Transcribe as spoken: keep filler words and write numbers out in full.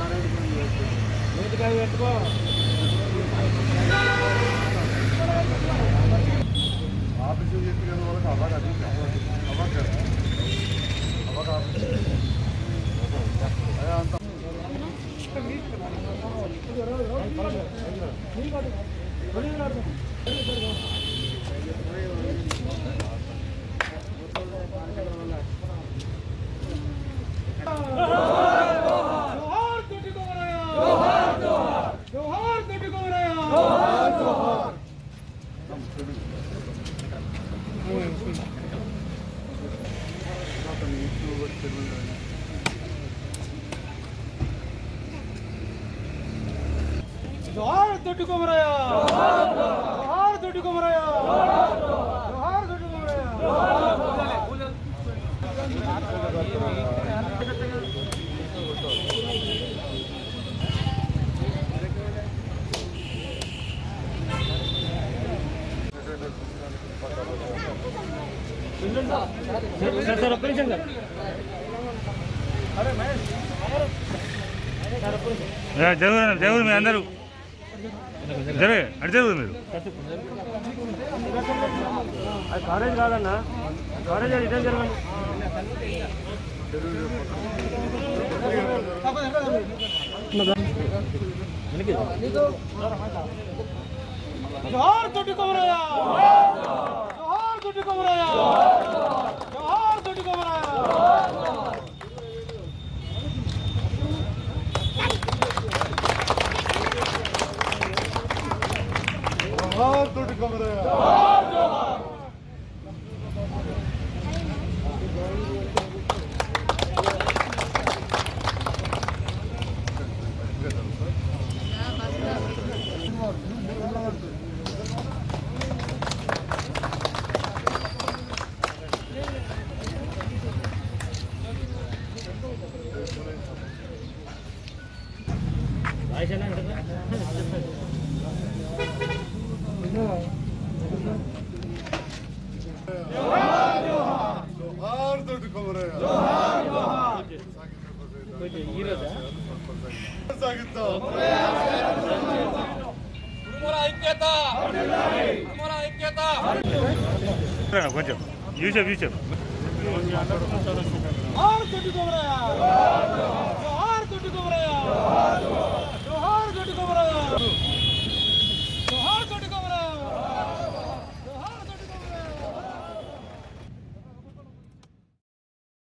office చెప్పిన వాళ్ళకి award అది అవార్డు కదా అవార్డు ఆఫీసు అంత जोहार दुड्डू कुमरया जोहार दुड्डू कुमरया जोहार दुड्डू कुमरया सर सर ऑपरेशन सर अरे मैं జరుగురు జరుగురు మీ అందరూ జరగ అటు జరుగురు మీరు అది కాలేజ్ కాదన్నా కాలేజ్ రిటర్న్ జరగండి जोहार दुड्डू कुमरया जोहार दुड्डू कुमरया जोहार दुड्डू कुमरया जोहार दुड्डू कुमरया जोहार दुड्डू कुमरया जोहार जोहार సాగిద్దాం కుమర ఐక్యత కుమర ఐక్యత కొంచెం యూసెఫ్ యూసెఫ్ जोहार दुड्डू कुमरया जोहार दुड्डू कुमरया जोहार दुड्डू कुमरया